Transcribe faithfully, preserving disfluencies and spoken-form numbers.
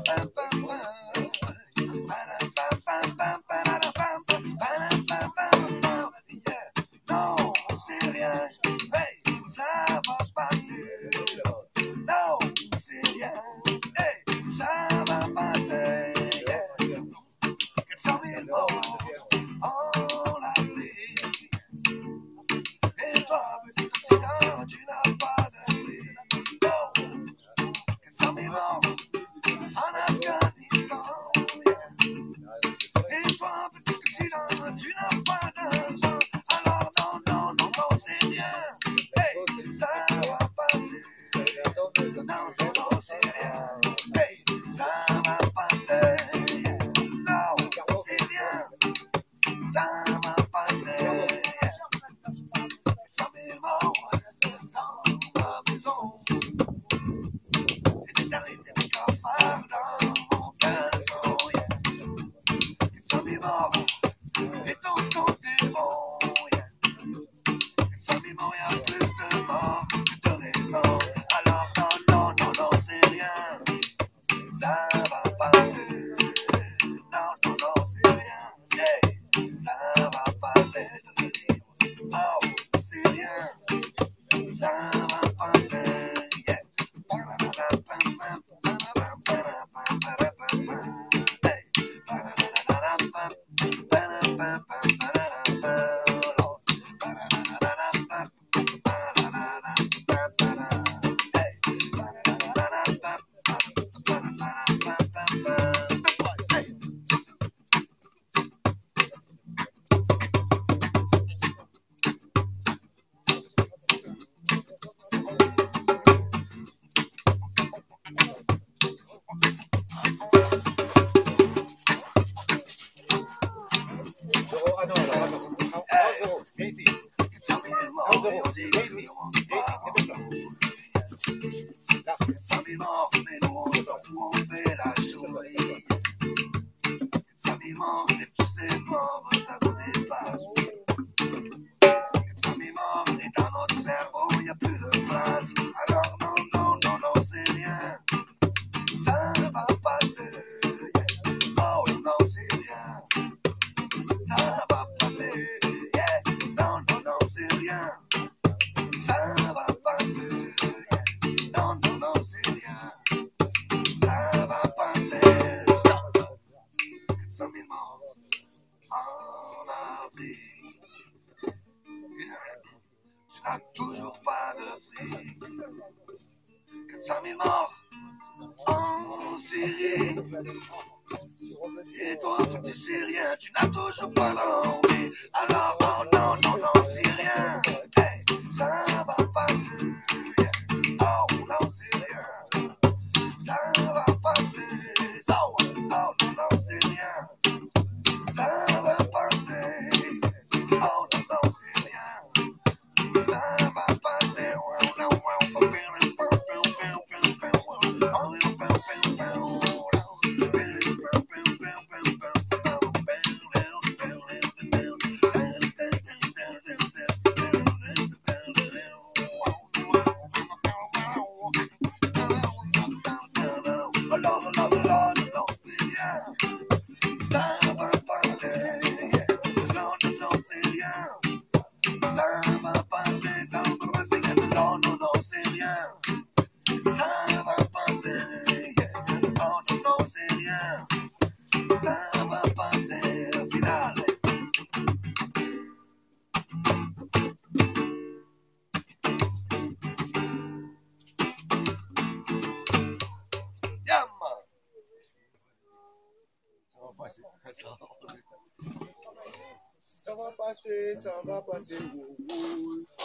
Non, c'est rien. Hey, ça va passer. Non, c'est rien. Hey, ça va passer. quatre cent mille morts en Afrique. Et toi, petit Occident, tu n'as pas d'appris. Oh, quatre cent mille morts en Afghanistan. Et toi, petit Occident, tu n'as pas d'argent. Alors non, non, non, non, c'est rien. Hey, ça va passer. Non, non, non, c'est rien. Hey, ça va passer. Non, c'est rien. Ça va passer. Cent mille morts dans ma maison. Et des tarifs des cafards dans mon caleçon. Cent mille morts et ton compte est bon. Cent mille morts, il y a plus de morts que de raisons. Alors non, non, non, non, c'est rien. Ça va passer. Non, non, non, c'est rien. Yeah. Ça va passer, je te le dis. Oh, c'est rien. Ça va passer. Yeah. Toujours pas de fric. quatre cent mille morts en Syrie. Et toi, petit Syrien, tu n'as toujours pas d'envie. Alors, oh non, non, non, Syrien. Hey, ça va passer. Oh non, Syrien. Ça va passer. Oh, oh non, non, Syrien. Ça va passer. Oh non, non, Syrien. Ça va passer. Ça va passer, ça va passer.